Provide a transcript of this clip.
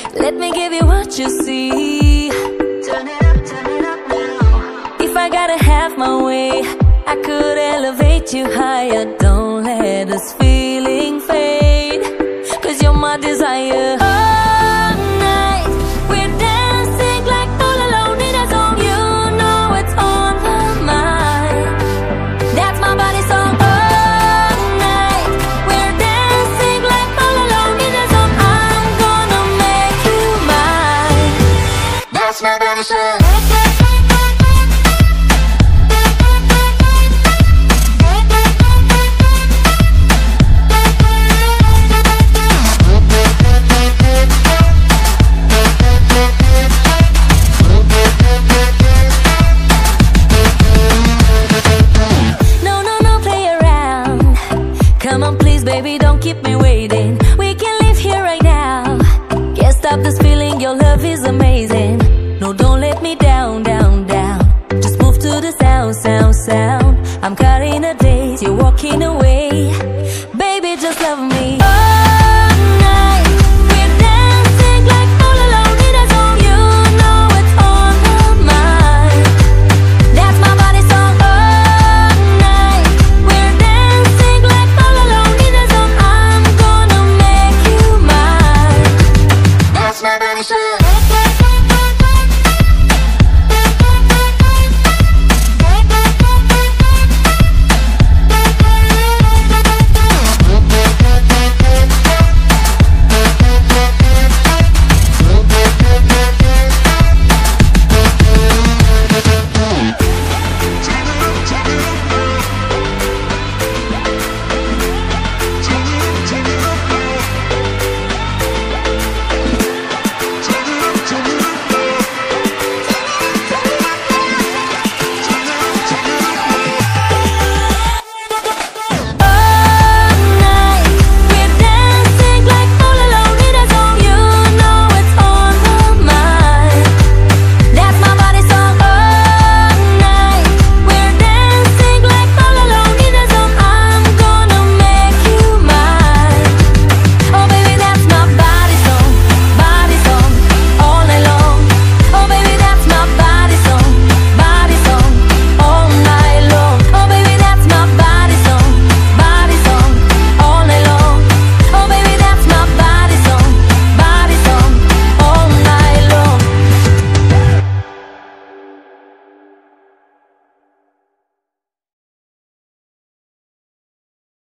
Let me give you what you see. Turn it up now. If I gotta have my way, I could elevate you higher. Don't let this feeling fade, 'cause you're my desire. All night, we're dancing like all alone in a song. You know it's on the mind. That's my body song. All night, we're dancing like all alone in a song. I'm gonna make you mine. That's my body song. Come on please baby, don't keep me waiting. We can leave here right now. Can't stop this feeling, your love is amazing. No, don't let me down, down, down. Just move to the sound, sound, sound. I'm cutting a date, you're walking away. Baby, just love me. All night, we're dancing like all alone in a song. You know it's on the mind. That's my body song. All night, we're dancing like all alone in a song. I'm gonna make you mine. That's my body song.